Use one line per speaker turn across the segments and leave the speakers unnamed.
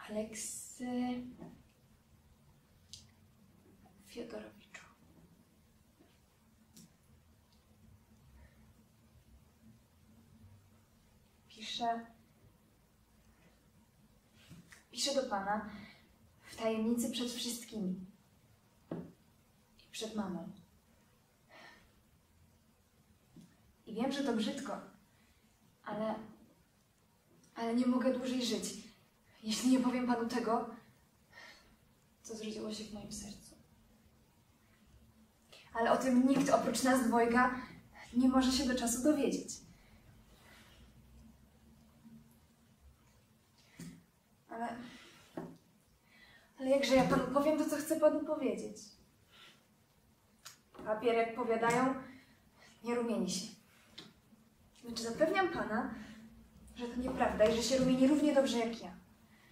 Aleksy Fiodorowiczu. Piszę do pana w tajemnicy przed wszystkimi i przed mamą. I wiem, że to brzydko, ale nie mogę dłużej żyć, jeśli nie powiem panu tego, co zrodziło się w moim sercu. Ale o tym nikt oprócz nas dwojga nie może się do czasu dowiedzieć. Ale jakże ja panu powiem to, co chcę panu powiedzieć? Papier, jak powiadają, nie rumieni się. Znaczy, zapewniam pana, że to nieprawda i że się rumieni równie dobrze jak ja.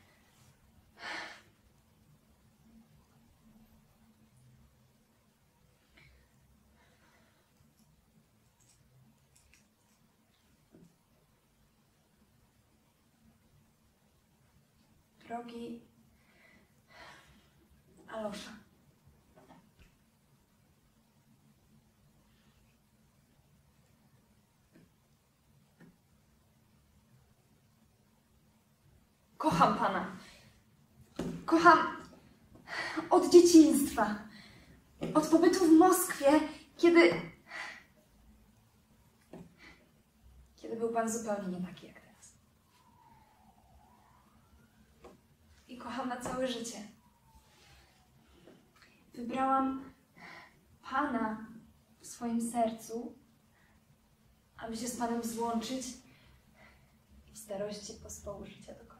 Drogi Alosza. Kocham pana. Kocham od dzieciństwa. Od pobytu w Moskwie, kiedy był pan zupełnie nie taki jak teraz. I kocham na całe życie. Wybrałam pana w swoim sercu, aby się z panem złączyć i w starości pospołu życia dokonać.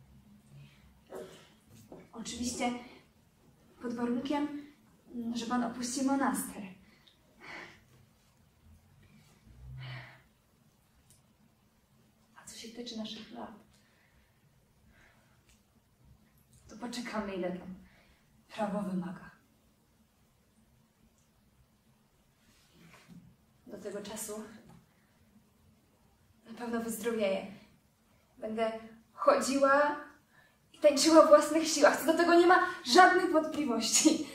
Oczywiście pod warunkiem, że pan opuści monaster. A co się tyczy naszych lat, to poczekamy, ile tam prawo wymaga. Do tego czasu na pewno wyzdrowieję. Będę chodziła i tańczyła w własnych siłach. Co do tego nie ma żadnych wątpliwości.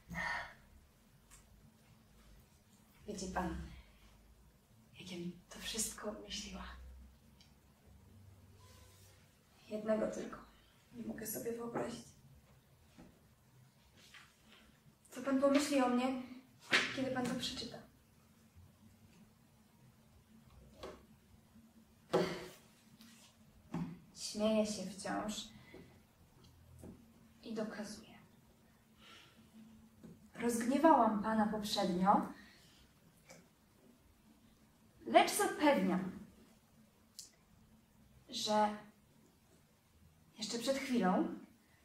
Wiecie pan, jakiem to wszystko myśliła. Jednego tylko nie mogę sobie wyobrazić. Co pan pomyśli o mnie, kiedy pan to przeczyta? Śmieje się wciąż i dokazuje. Rozgniewałam pana poprzednio, lecz zapewniam, że jeszcze przed chwilą,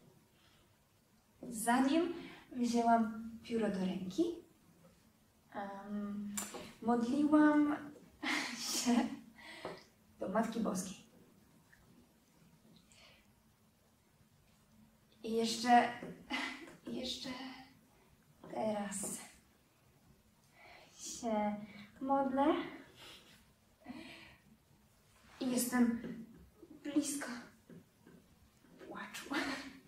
zanim wzięłam pióro do ręki, modliłam się do Matki Boskiej. I jeszcze teraz się modlę i jestem blisko płaczu.